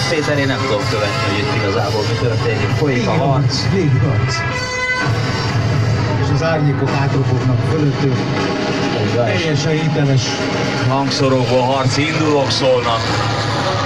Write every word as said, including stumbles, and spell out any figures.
Péter, én nem tudom követni, hogy itt igazából mi történik. Folyik a harc. Végigharc. És az árnyékok átropognak fölöttük. Teljesen hiteles. Hangszorokból harci indulók szólnak.